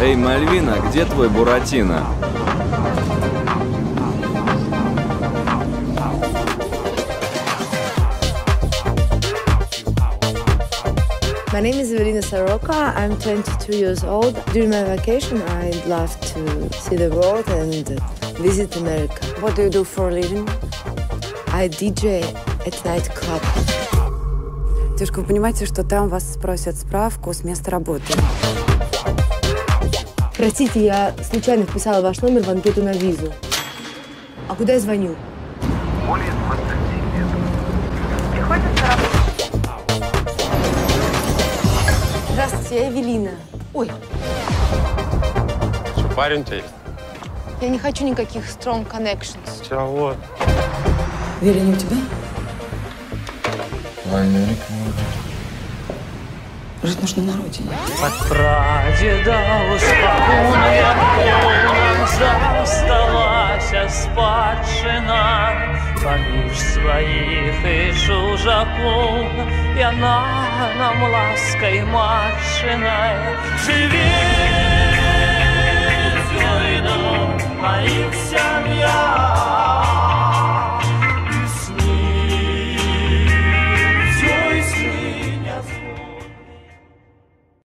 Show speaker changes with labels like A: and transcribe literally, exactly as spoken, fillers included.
A: Эй, Мальвина, где твой Буратино?
B: My name is Evelina Soroka. I'm twenty-two years old. During my vacation, I'd love to see the world and visit America.
C: What do you do for a living?
B: I D J at nightclub.
C: Девушка, вы понимаете, что там вас спросят справку с места работы?
B: Простите, я случайно вписала ваш номер в анкету на визу. А куда я звоню?
D: Более двадцати лет.
B: Приходится работать. Здравствуйте, я Эвелина. Ой.
E: Что, парень у тебя есть?
B: Я не хочу никаких strong connections.
E: Чего?
C: Веря, не у тебя?
A: В Америке.
C: Жить нужно на родине.
F: От прадеда успокоенная полном засталася спадщина, поміж своих и чужаков, и она нам лаской матчиной живет.